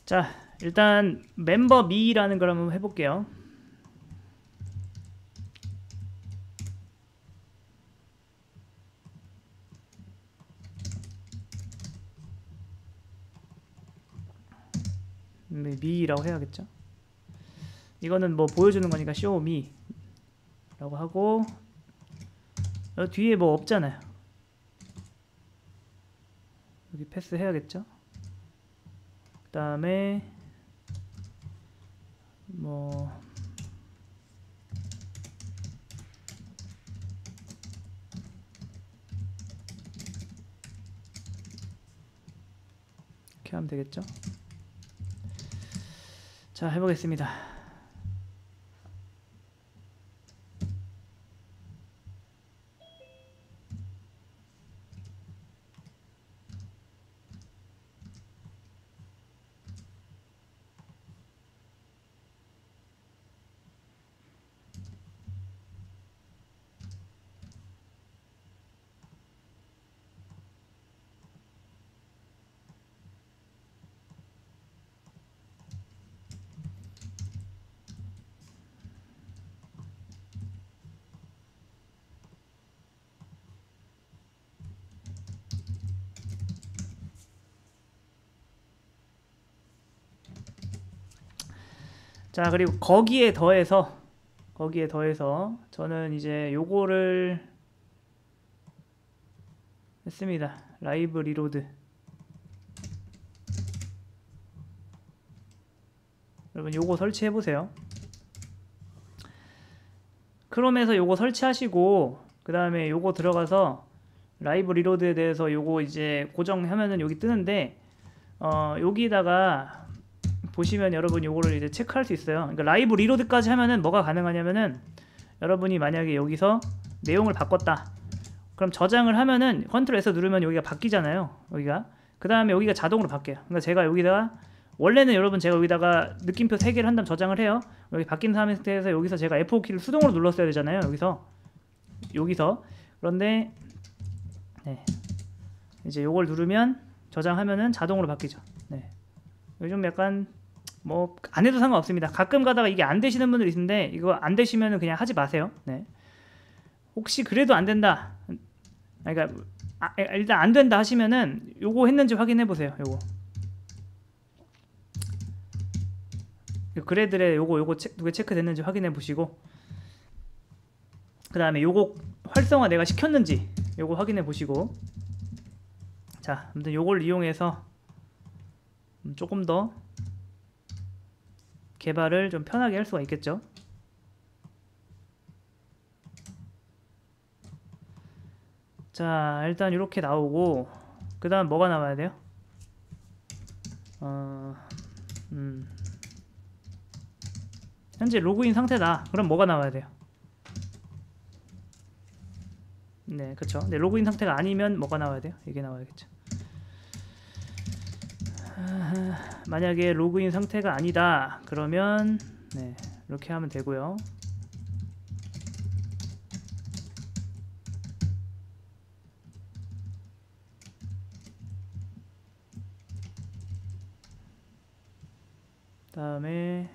자, 일단 멤버 미라는 걸 한번 해볼게요. 미라고 해야겠죠. 이거는 뭐 보여주는 거니까 쇼미 라고 하고, 뒤에 뭐 없잖아요. 여기 패스 해야겠죠. 그 다음에 뭐 이렇게 하면 되겠죠. 자, 해보겠습니다. 자, 그리고 거기에 더해서 저는 이제 요거를 했습니다. 라이브 리로드. 여러분 요거 설치해 보세요. 크롬에서 요거 설치하시고, 그 다음에 요거 들어가서 라이브 리로드에 대해서 요거 이제 고정하면은 여기 뜨는데, 여기다가 보시면 여러분 요거를 이제 체크할 수 있어요. 그러니까 라이브 리로드까지 하면은 뭐가 가능하냐면은, 여러분이 만약에 여기서 내용을 바꿨다, 그럼 저장을 하면은 컨트롤 S 누르면 여기가 바뀌잖아요. 여기가. 그 다음에 여기가 자동으로 바뀌어요. 그러니까 제가 여기다가, 원래는 여러분 제가 여기다가 느낌표 3개를 한 다음 저장을 해요. 여기 바뀐 상태에서 여기서 제가 F5키를 수동으로 눌렀어야 되잖아요. 여기서. 그런데 네, 이제 요걸 누르면 저장하면은 자동으로 바뀌죠. 네. 요즘 약간 뭐 안 해도 상관없습니다. 가끔 가다가 이게 안 되시는 분들 있는데, 이거 안 되시면은 그냥 하지 마세요. 네. 혹시 그래도 안 된다, 그러니까 일단 안 된다 하시면은 요거 했는지 확인해 보세요. 요거 그래드에 요거 누가 체크 됐는지 확인해 보시고, 그 다음에 요거 활성화 내가 시켰는지 요거 확인해 보시고. 자, 아무튼 요걸 이용해서 조금 더 개발을 좀 편하게 할 수가 있겠죠. 자, 일단 이렇게 나오고, 그 다음 뭐가 나와야 돼요? 현재 로그인 상태다. 그럼 뭐가 나와야 돼요? 네, 그쵸. 네, 로그인 상태가 아니면 뭐가 나와야 돼요? 이게 나와야겠죠. 만약에 로그인 상태가 아니다 그러면 네, 이렇게 하면 되고요. 다음에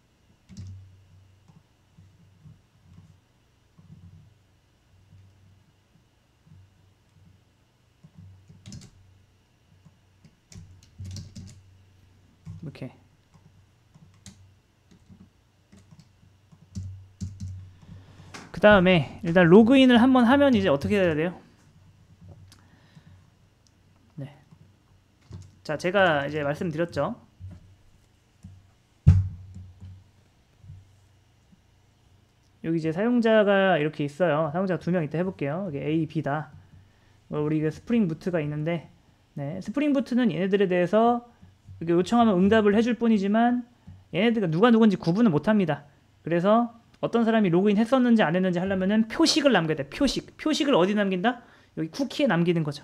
이렇게 그 다음에 일단 로그인을 한번 하면 이제 어떻게 해야 돼요? 네. 자, 제가 이제 말씀드렸죠. 여기 이제 사용자가 이렇게 있어요. 사용자가 2명 있다 해볼게요. 여기 A, B다. 우리 그 스프링 부트가 있는데, 네, 스프링 부트는 얘네들에 대해서 이렇게 요청하면 응답을 해줄 뿐이지만 얘네들가 누가 누군지 구분을 못합니다. 그래서 어떤 사람이 로그인 했었는지 안 했는지 하려면은 표식을 남겨야 돼. 표식을 어디 남긴다? 여기 쿠키에 남기는 거죠.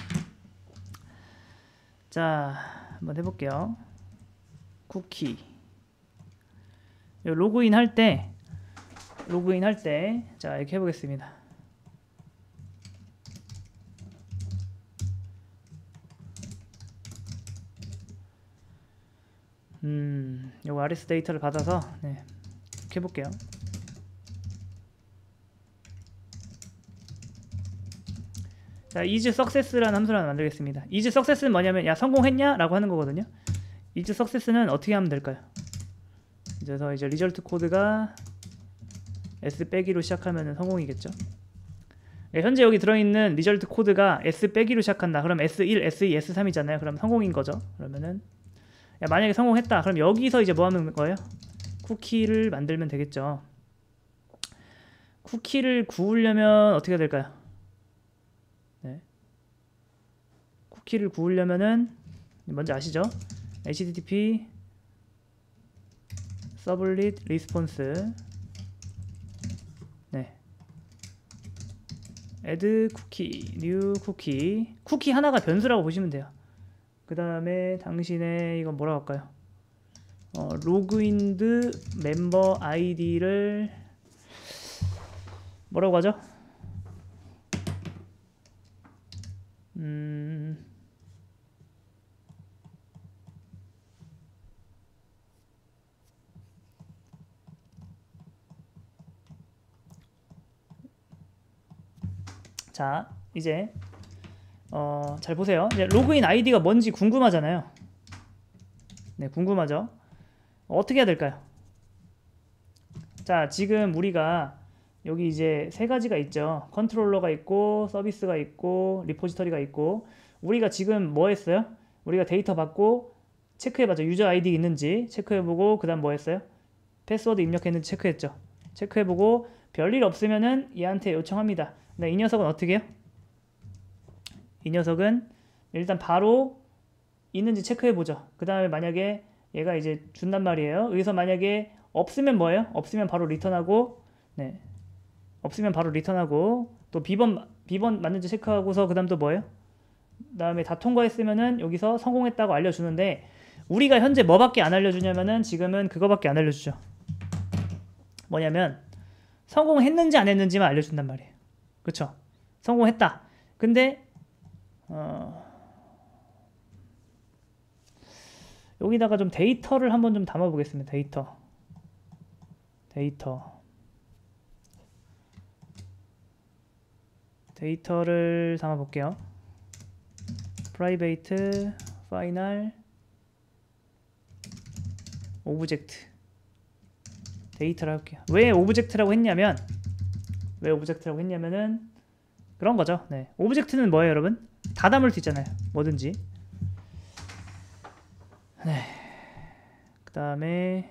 자, 한번 해볼게요. 쿠키. 로그인 할 때 자, 이렇게 해보겠습니다. 요거 RS 데이터를 받아서 네, 이렇게 해볼게요. 자, is success라는 함수를 하나 만들겠습니다. is success는 뭐냐면 야 성공했냐? 라고 하는 거거든요. is success는 어떻게 하면 될까요? 그래서 이제 result 코드가 s 빼기로 시작하면 성공이겠죠. 네, 현재 여기 들어있는 result 코드가 s 빼기로 시작한다. 그럼 s1, s2, s3이잖아요. 그럼 성공인 거죠. 그러면은 야, 만약에 성공했다. 그럼 여기서 이제 뭐 하는 거예요? 쿠키를 만들면 되겠죠. 쿠키를 구우려면 어떻게 해야 될까요? 네. 쿠키를 구우려면은 뭔지 아시죠? http sublit response 네. add cookie, new cookie. 쿠키 하나가 변수라고 보시면 돼요. 그 다음에 당신의 이건 뭐라고 할까요? 로그인드 멤버 아이디를 뭐라고 하죠? 자, 이제 잘 보세요. 이제 로그인 아이디가 뭔지 궁금하잖아요. 네, 궁금하죠? 어떻게 해야 될까요? 자, 지금 우리가 여기 이제 세 가지가 있죠. 컨트롤러가 있고 서비스가 있고 리포지터리가 있고 우리가 지금 뭐 했어요? 우리가 데이터 받고 체크해봤죠. 유저 아이디 있는지 체크해보고 그 다음 뭐 했어요? 패스워드 입력했는지 체크했죠. 체크해보고 별일 없으면은 얘한테 요청합니다. 네, 이 녀석은 어떻게 해요? 이 녀석은 일단 바로 있는지 체크해보죠. 그 다음에 만약에 얘가 이제 준단 말이에요. 여기서 만약에 없으면 뭐예요? 없으면 바로 리턴하고 네, 없으면 바로 리턴하고 또 비번 맞는지 체크하고서 그 다음 또 뭐예요? 그 다음에 다 통과했으면은 여기서 성공했다고 알려주는데 우리가 현재 뭐밖에 안 알려주냐면은 지금은 그거밖에 안 알려주죠. 뭐냐면 성공했는지 안 했는지만 알려준단 말이에요. 그쵸? 성공했다. 근데 여기다가 좀 데이터를 한번 좀 담아 보겠습니다. 데이터를 담아 볼게요. private final object 데이터를 할게요. 왜 오브젝트라고 했냐면은 그런 거죠. 네. 오브젝트는 뭐예요, 여러분? 다 담을 수 있잖아요. 뭐든지. 네. 그 다음에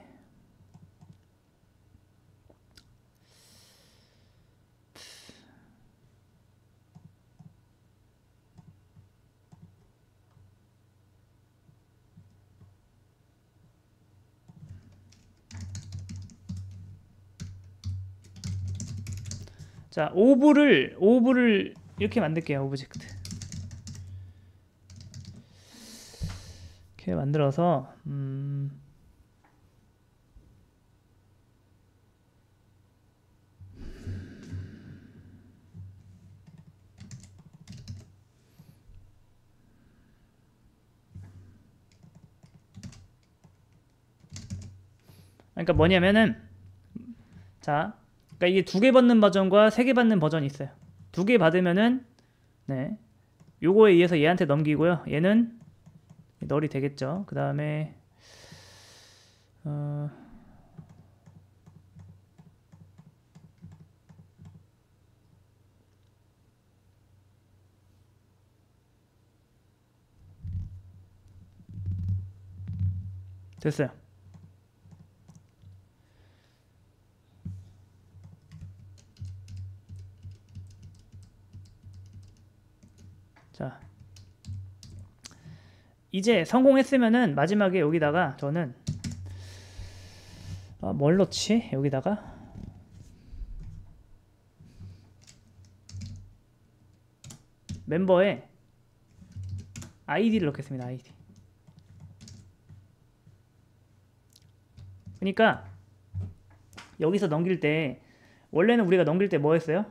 자, 오브를 이렇게 만들게요. 오브젝트. 이렇게 만들어서 그러니까 뭐냐면은 자, 그러니까 이게 2개 받는 버전과 3개 받는 버전이 있어요. 2개 받으면은 네, 요거에 의해서 얘한테 넘기고요. 얘는 널이 되겠죠. 그 다음에 됐어요. 자, 이제 성공했으면은 마지막에 여기다가 저는 뭘 넣지? 여기다가 멤버에 아이디를 넣겠습니다. 아이디. 그러니까 여기서 넘길 때 원래는 우리가 넘길 때 뭐 했어요?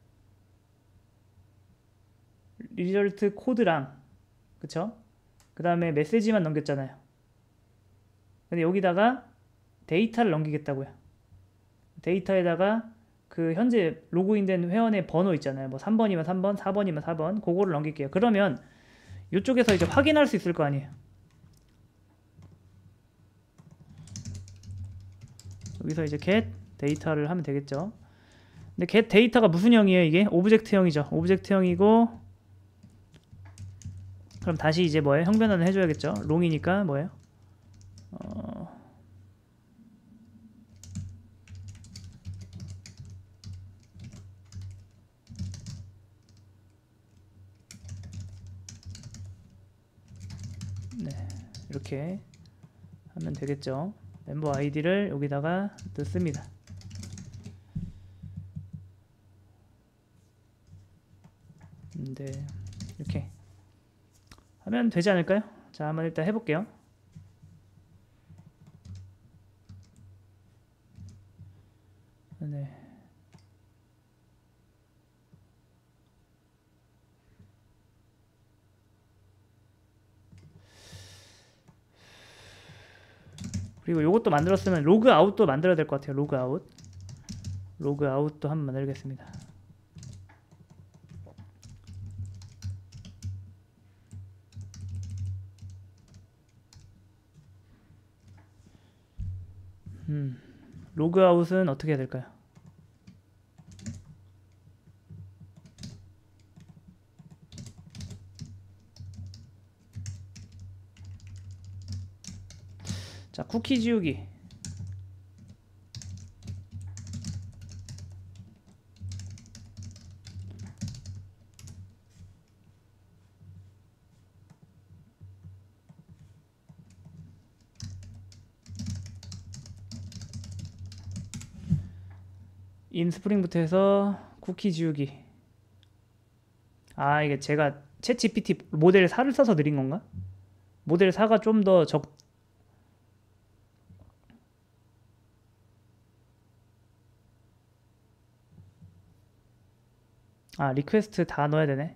리절트 코드랑 그쵸? 그 다음에 메시지만 넘겼잖아요. 근데 여기다가 데이터를 넘기겠다고요. 데이터에다가 그 현재 로그인된 회원의 번호 있잖아요. 뭐 3번이면 3번, 4번이면 4번, 그거를 넘길게요. 그러면 이쪽에서 이제 확인할 수 있을 거 아니에요. 여기서 이제 get 데이터를 하면 되겠죠. 근데 get 데이터가 무슨 형이에요? 이게 오브젝트형이죠. 오브젝트형이고, 그럼 다시 이제 뭐예요? 형 변환을 해줘야겠죠. 롱이니까 뭐예요? 네, 이렇게 하면 되겠죠. 멤버 아이디를 여기다가 넣습니다. 네, 이렇게 하면 되지 않을까요? 자, 한번 일단 해볼게요. 네. 그리고 요것도 만들었으면 로그아웃도 만들어야 될 것 같아요. 로그아웃도 한번 만들겠습니다. 로그아웃은 어떻게 해야 될까요? 자, 쿠키 지우기. 인스프링부터 해서 쿠키 지우기. 아, 이게 제가 챗 GPT 모델 4를 써서 느린 건가? 모델 4가 좀 더 리퀘스트 다 넣어야 되네.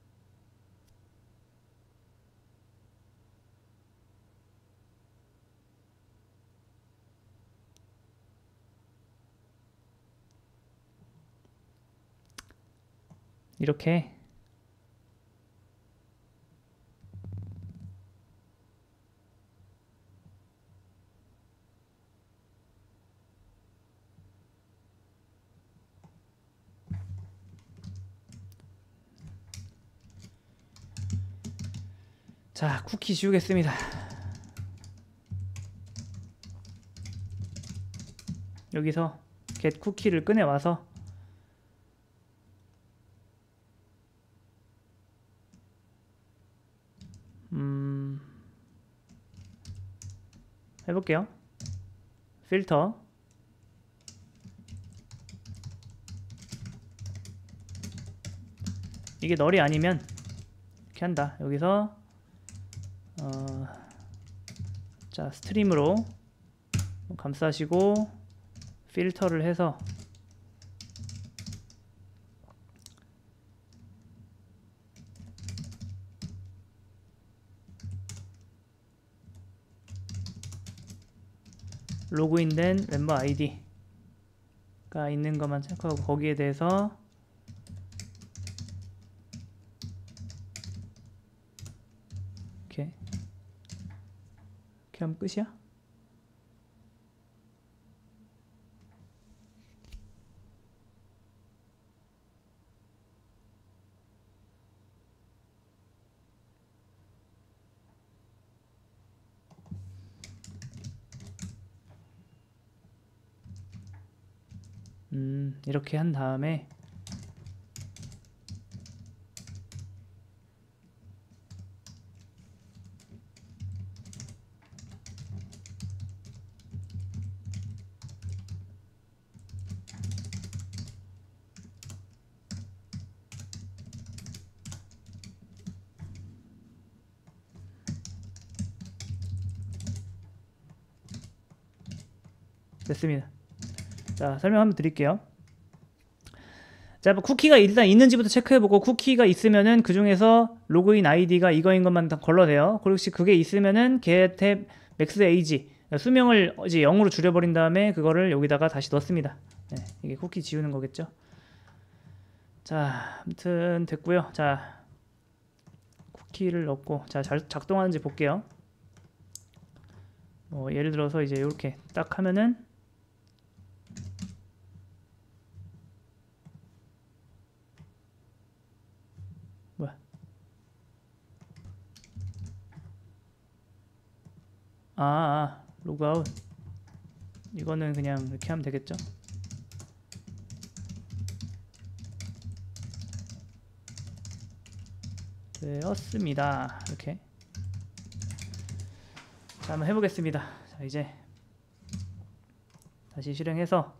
이렇게. 자, 쿠키 지우겠습니다. 여기서 get 쿠키를 꺼내와서 해볼게요. 필터. 이게 널이 아니면 이렇게 한다. 여기서 자, 스트림으로 감싸시고 필터를 해서 로그인된 멤버 아이디가 있는 것만 체크하고 거기에 대해서 이렇게 하면 끝이야? 이렇게 한 다음에 됐습니다. 자, 설명 한번 드릴게요. 자, 쿠키가 일단 있는지부터 체크해보고, 쿠키가 있으면은 그 중에서 로그인 아이디가 이거인 것만 다 걸러내요. 그리고 혹시 그게 있으면은 get max age 수명을 이제 0으로 줄여버린 다음에 그거를 여기다가 다시 넣습니다. 네, 이게 쿠키 지우는 거겠죠. 자, 아무튼 됐고요. 자, 쿠키를 넣고 자, 잘 작동하는지 볼게요. 예를 들어서 이제 이렇게 딱 하면은 뭐야? 로그아웃. 이거는 그냥 이렇게 하면 되겠죠? 되었습니다. 이렇게. 자, 한번 해보겠습니다. 자, 이제 다시 실행해서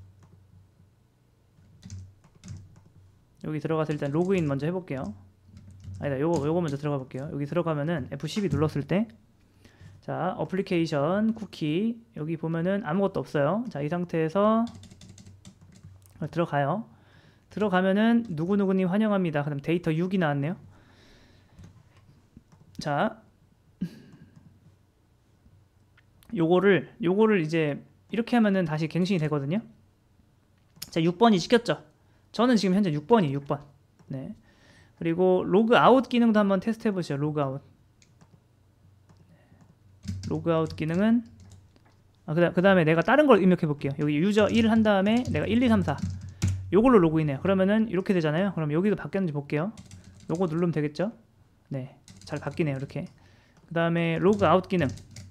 여기 들어가서 일단 로그인 먼저 해볼게요. 아니다, 요거 먼저 들어가 볼게요. 여기 들어가면은 F12 눌렀을 때, 자, 어플리케이션 쿠키 여기 보면은 아무것도 없어요. 자, 이 상태에서 들어가요. 들어가면은 누구누구님 환영합니다. 그다음 데이터 6이 나왔네요. 자, 요거를 이제 이렇게 하면은 다시 갱신이 되거든요. 자, 6번이 시켰죠. 저는 지금 현재 6번이 6번. 네. 그리고 로그아웃 기능도 한번 테스트 해보시죠. 로그아웃 기능은 그 다음에 내가 다른 걸 입력해 볼게요. 여기 유저 1 한 다음에 내가 1, 2, 3, 4 요걸로 로그인해요. 그러면은 이렇게 되잖아요. 그럼 여기도 바뀌었는지 볼게요. 요거 누르면 되겠죠. 네, 잘 바뀌네요. 이렇게. 그 다음에 로그아웃 기능,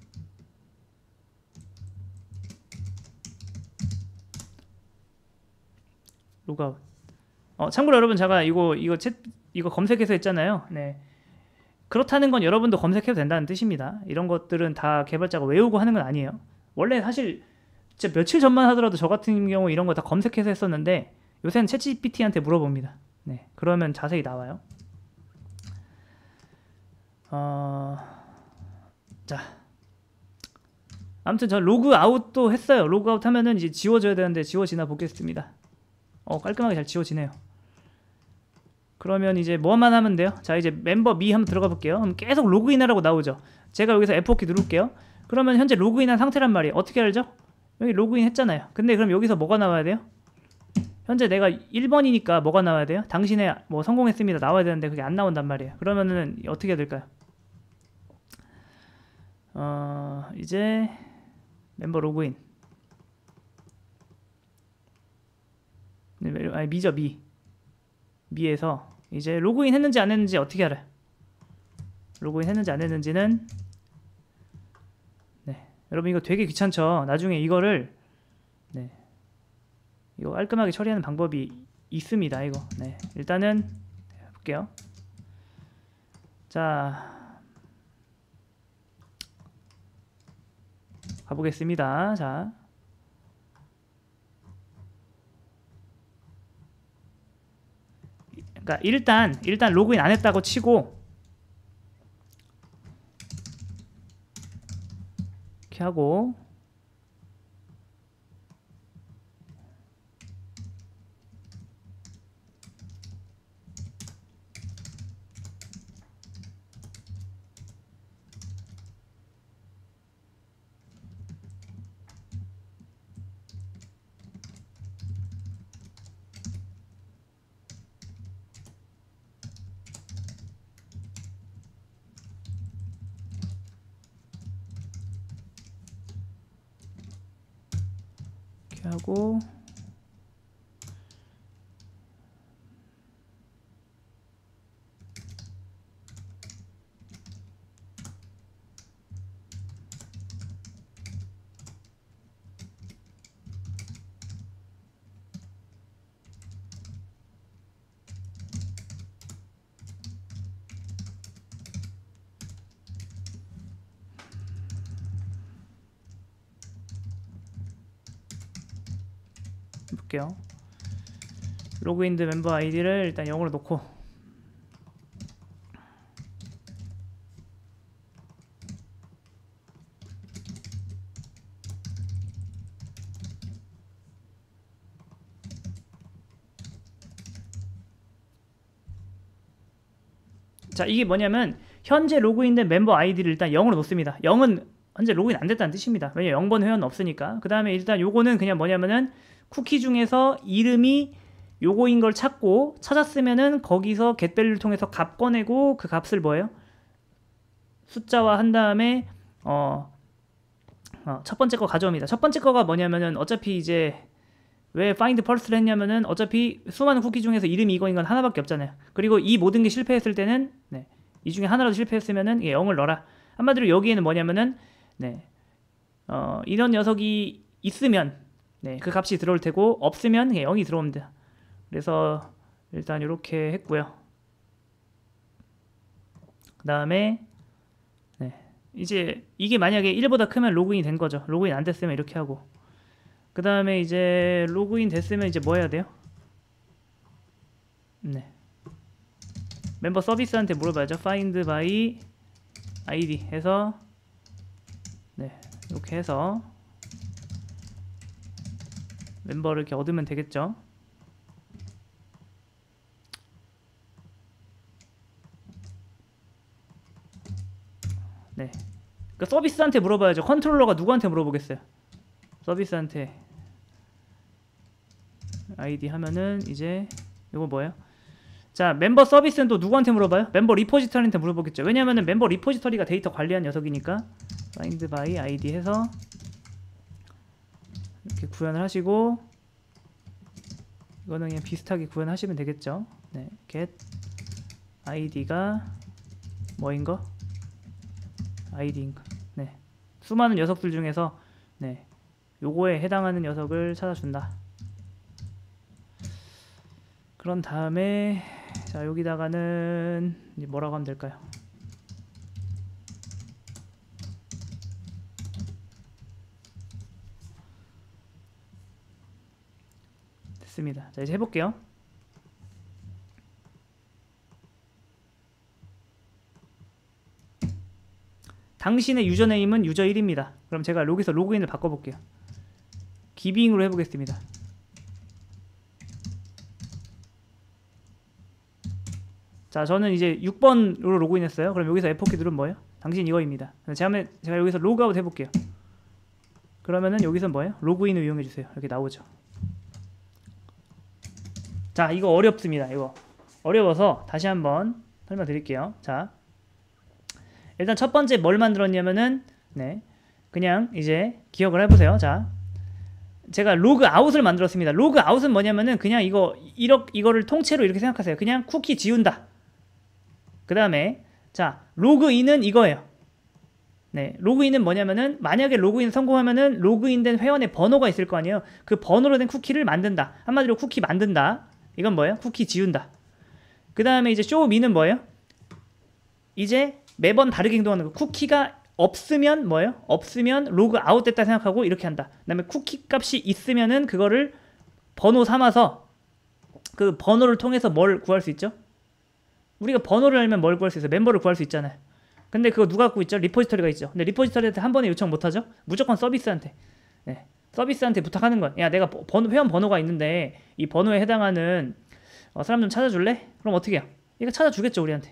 로그아웃. 참고로 여러분, 제가 이거 검색해서 했잖아요. 네, 그렇다는 건 여러분도 검색해도 된다는 뜻입니다. 이런 것들은 다 개발자가 외우고 하는 건 아니에요. 원래 사실 진짜 며칠 전만 하더라도 저 같은 경우 이런 거 다 검색해서 했었는데 요새는 챗GPT한테 물어봅니다. 네, 그러면 자세히 나와요. 자, 아무튼 저 로그아웃도 했어요. 로그아웃 하면은 이제 지워져야 되는데 지워지나 보겠습니다. 깔끔하게 잘 지워지네요. 그러면 이제 뭐만 하면 돼요? 자, 이제 멤버 미 한번 들어가 볼게요. 그럼 계속 로그인하라고 나오죠. 제가 여기서 F4키 누를게요. 그러면 현재 로그인한 상태란 말이에요. 어떻게 알죠? 여기 로그인 했잖아요. 근데 그럼 여기서 뭐가 나와야 돼요? 현재 내가 1번이니까 뭐가 나와야 돼요? 당신의 뭐 성공했습니다 나와야 되는데 그게 안 나온단 말이에요. 그러면은 어떻게 해야 될까요? 이제 멤버 로그인. 아니, 미죠, 미에서 이제 로그인 했는지 안 했는지 어떻게 알아요? 로그인 했는지 안 했는지는, 네, 여러분 이거 되게 귀찮죠. 나중에 이거를, 네, 이거 깔끔하게 처리하는 방법이 있습니다. 이거, 네, 일단은 볼게요. 자, 가보겠습니다. 자, 그러니까 일단 로그인 안 했다고 치고 이렇게 하고, 이렇게 하고, 볼게요. 로그인드 멤버 아이디를 일단 0으로 놓고, 자, 이게 뭐냐면 현재 로그인된 멤버 아이디를 일단 0으로 놓습니다. 0은 현재 로그인 안 됐다는 뜻입니다. 왜냐 0번 회원 없으니까. 그 다음에 일단 요거는 그냥 뭐냐면은 쿠키 중에서 이름이 요거인 걸 찾았으면은 거기서 getValue를 통해서 값 꺼내고 그 값을 뭐예요? 숫자화 한 다음에 첫 번째 거 가져옵니다. 첫 번째 거가 뭐냐면은 어차피 이제 왜 find first를 했냐면은 어차피 수많은 쿠키 중에서 이름이 이거인 건 하나밖에 없잖아요. 그리고 이 모든 게 실패했을 때는 이 중에 하나라도 실패했으면은 0을 넣어라. 한마디로 여기에는 뭐냐면은 이런 녀석이 있으면 그 값이 들어올 테고 없으면 0이 들어옵니다. 그래서 일단 이렇게 했고요. 그 다음에 이제 이게 만약에 1보다 크면 로그인 된 거죠. 로그인 안 됐으면 이렇게 하고, 그 다음에 이제 로그인 됐으면 이제 뭐 해야 돼요? 멤버 서비스한테 물어봐야죠. find by id 해서 이렇게 해서 멤버를 이렇게 얻으면 되겠죠. 그러니까 서비스한테 물어봐야죠. 컨트롤러가 누구한테 물어보겠어요? 서비스한테 id 하면은 이제 이거 뭐예요? 자, 멤버 서비스는 또 누구한테 물어봐요? 멤버 리포지터리한테 물어보겠죠. 왜냐면은 멤버 리포지터리가 데이터 관리한 녀석이니까 find by id 해서 이렇게 구현을 하시고, 이거는 그냥 비슷하게 구현하시면 되겠죠. get id가 뭐인 거? id인 거. 수많은 녀석들 중에서 요거에 해당하는 녀석을 찾아준다. 그런 다음에 자, 여기다가는 이제 뭐라고 하면 될까요? 됐습니다. 자, 이제 해볼게요. 당신의 유저네임은 유저1입니다. 그럼 제가 여기서 로그인을 바꿔볼게요. 기빙으로 해보겠습니다. 자, 저는 이제 6번으로 로그인했어요. 그럼 여기서 F4키 누르면 뭐예요? 당신 이거입니다. 제가 여기서 로그아웃 해볼게요. 그러면은 여기서 뭐예요? 로그인을 이용해주세요. 이렇게 나오죠. 자, 이거 어렵습니다. 이거 어려워서 다시 한번 설명드릴게요. 자, 일단 첫 번째 뭘 만들었냐면은 그냥 이제 기억을 해보세요. 자, 제가 로그아웃을 만들었습니다. 로그아웃은 뭐냐면은 그냥 이거를 통째로 이렇게 생각하세요. 그냥 쿠키 지운다. 그 다음에 자, 로그인은 이거예요. 로그인은 뭐냐면은 만약에 로그인 성공하면은 로그인된 회원의 번호가 있을 거 아니에요. 그 번호로 된 쿠키를 만든다. 한마디로 쿠키 만든다. 이건 뭐예요? 쿠키 지운다. 그 다음에 이제 showme는 뭐예요? 이제 매번 다르게 행동하는 거. 쿠키가 없으면 뭐예요? 없으면 로그아웃 됐다 생각하고 이렇게 한다. 그 다음에 쿠키 값이 있으면은 그거를 번호 삼아서 그 번호를 통해서 뭘 구할 수 있죠? 우리가 번호를 알면 뭘 구할 수 있어요? 멤버를 구할 수 있잖아요. 근데 그거 누가 갖고 있죠? 리포지터리가 있죠. 근데 리포지터리한테 한 번에 요청 못하죠? 무조건 서비스한테. 서비스한테 부탁하는 거야. 야, 내가 회원 번호가 있는데 이 번호에 해당하는 사람 좀 찾아줄래? 그럼 어떻게 해요? 얘가 찾아주겠죠, 우리한테.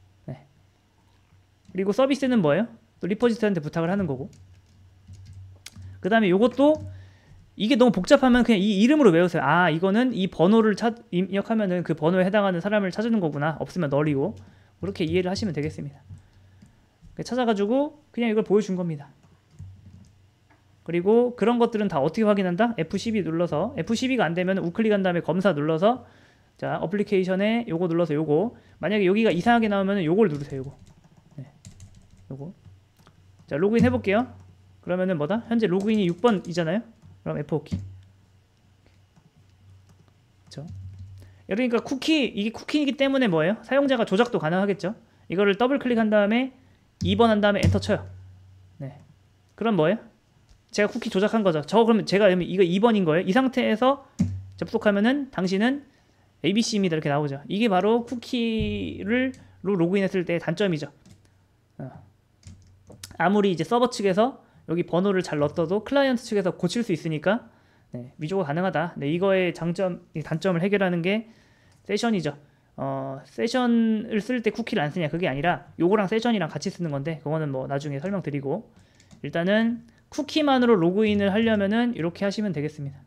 그리고 서비스는 뭐예요? 또 리포지터리한테 부탁을 하는 거고. 그 다음에 요것도 이게 너무 복잡하면 그냥 이 이름으로 외우세요. 아, 이거는 이 번호를 입력하면은 그 번호에 해당하는 사람을 찾는 거구나. 없으면 널이고. 그렇게 이해를 하시면 되겠습니다. 찾아가지고 그냥 이걸 보여준 겁니다. 그리고 그런 것들은 다 어떻게 확인한다? F12 눌러서, F12가 안 되면 우클릭한 다음에 검사 눌러서, 자, 어플리케이션에 요거 눌러서 요거, 만약에 여기가 이상하게 나오면 요걸 누르세요. 요거. 요거. 자, 로그인 해볼게요. 그러면은 뭐다? 현재 로그인이 6번이잖아요. 그럼 F4키. 그쵸? 그러니까 이게 쿠키이기 때문에 뭐예요? 사용자가 조작도 가능하겠죠? 이거를 더블 클릭한 다음에 2번 한 다음에 엔터 쳐요. 그럼 뭐예요? 제가 쿠키 조작한 거죠. 그러면 제가 이거 2번인 거예요. 이 상태에서 접속하면은 당신은 ABC입니다. 이렇게 나오죠. 이게 바로 쿠키를 로그인했을 때의 단점이죠. 아무리 이제 서버 측에서 여기 번호를 잘 넣어도 클라이언트 측에서 고칠 수 있으니까 위조가 가능하다. 이거의 단점을 해결하는 게 세션이죠. 세션을 쓸 때 쿠키를 안 쓰냐 그게 아니라 요거랑 세션이랑 같이 쓰는 건데 그거는 뭐 나중에 설명드리고, 일단은 쿠키만으로 로그인을 하려면은 이렇게 하시면 되겠습니다.